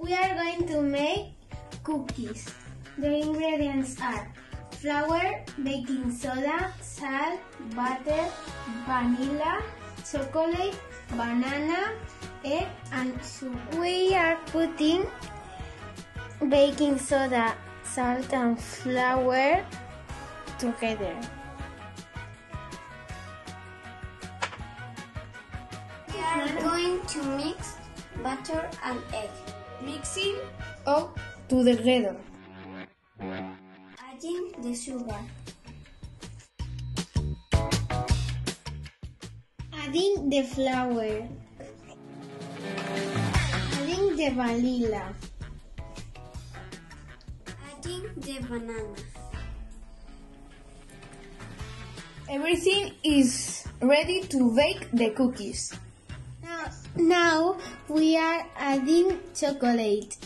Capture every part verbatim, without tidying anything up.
We are going to make cookies. The ingredients are flour, baking soda, salt, butter, vanilla, chocolate, banana, egg and sugar. We are putting baking soda, salt and flour together. We are going to mix butter and egg. Mixing all together. Adding the sugar. Adding the flour. Adding the vanilla. Adding the banana. Everything is ready to bake the cookies. Now, now we are adding chocolate.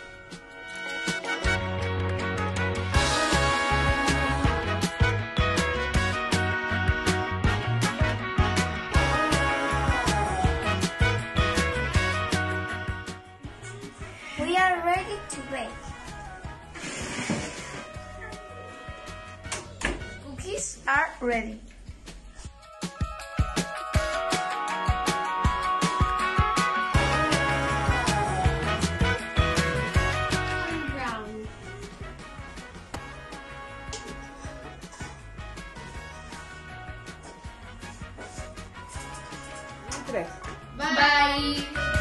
We are ready to bake. Cookies are ready. Brown. Tres. Bye. Bye.